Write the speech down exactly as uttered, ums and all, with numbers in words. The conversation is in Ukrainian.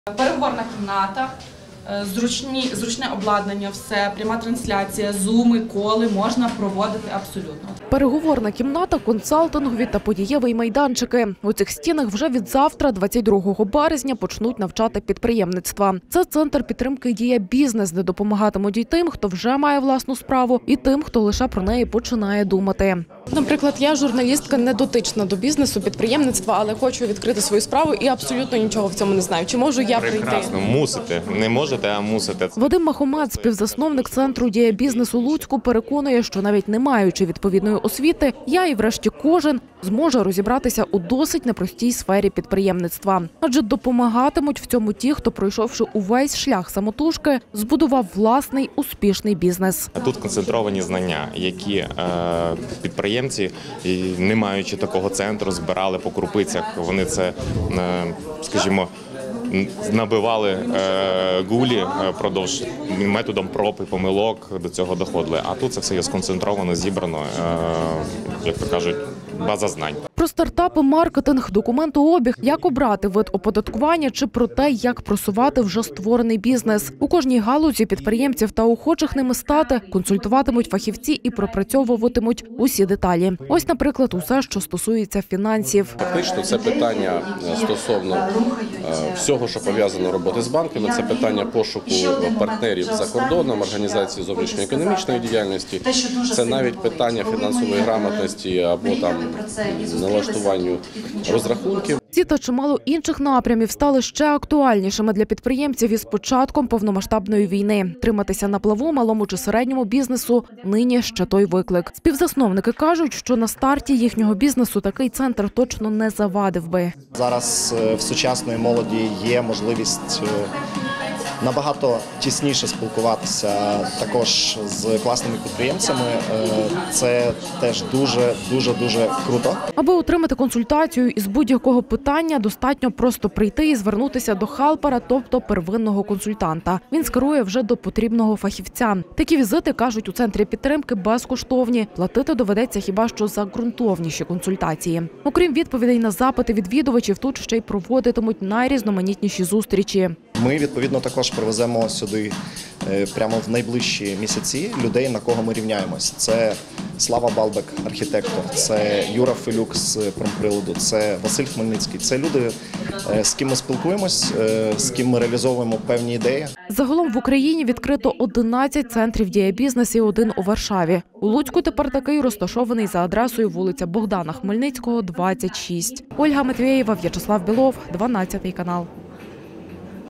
Переговорна кімната, зручні, зручне обладнання, все, пряма трансляція, зуми, коли можна проводити абсолютно. Переговорна кімната, консалтингові та подієвий майданчики. У цих стінах вже від завтра, двадцять другого березня, почнуть навчати підприємництва. Це центр підтримки «Дія Бізнес», де допомагатимуть і тим, хто вже має власну справу, і тим, хто лише про неї починає думати. Наприклад, я журналістка, не дотична до бізнесу, підприємництва, але хочу відкрити свою справу і абсолютно нічого в цьому не знаю. Чи можу я прийти? Прекрасно, мусите. Не можете, а мусите. Вадим Махомед, співзасновник центру «Дія Бізнес» у Луцьку, переконує, що навіть не маючи відповідної освіти, я і врешті кожен зможе розібратися у досить непростій сфері підприємництва. Адже допомагатимуть в цьому ті, хто, пройшовши увесь шлях самотужки, збудував власний успішний бізнес. Тут концентровані знання, які е, підприємці, не маючи такого центру, збирали по крупицях. Вони це, е, скажімо, набивали е, гулі продовж методом проб і помилок до цього доходили. А тут це все є сконцентровано, зібрано, е, як то кажуть, база знань. Про стартапи, маркетинг, документообіг, як обрати вид оподаткування чи про те, як просувати вже створений бізнес. У кожній галузі підприємців та охочих ними стати консультуватимуть фахівці і пропрацьовуватимуть усі деталі. Ось, наприклад, усе, що стосується фінансів. Фактично це питання стосовно всього, що пов'язано роботи з банками, це питання пошуку партнерів за кордоном, організації зовнішньоекономічної діяльності, це навіть питання фінансової грамотності або там налаштуванню розрахунків. Ці та чимало інших напрямів стали ще актуальнішими для підприємців із початком повномасштабної війни. Триматися на плаву малому чи середньому бізнесу нині ще той виклик. Співзасновники кажуть, що на старті їхнього бізнесу такий центр точно не завадив би. Зараз в сучасної молоді є можливість набагато тісніше спілкуватися також з класними підприємцями. Це теж дуже, дуже, дуже круто. Аби отримати консультацію із будь-якого питання, достатньо просто прийти і звернутися до хелпера, тобто первинного консультанта. Він скерує вже до потрібного фахівця. Такі візити, кажуть, у центрі підтримки безкоштовні. Платити доведеться хіба що за ґрунтовніші консультації. Окрім відповідей на запити відвідувачів, тут ще й проводитимуть найрізноманітніші зустрічі. Ми, відповідно, також привеземо сюди прямо в найближчі місяці людей, на кого ми рівняємось. Це Слава Балбек, архітектор, це Юра Филюк з промприладу, це Василь Хмельницький. Це люди, з ким ми спілкуємось, з ким ми реалізовуємо певні ідеї. Загалом в Україні відкрито одинадцять центрів «Дія Бізнес» і один у Варшаві. У Луцьку тепер такий розташований за адресою вулиця Богдана Хмельницького, двадцять шість. Ольга Матвєєва, В'ячеслав Білов, дванадцятий канал.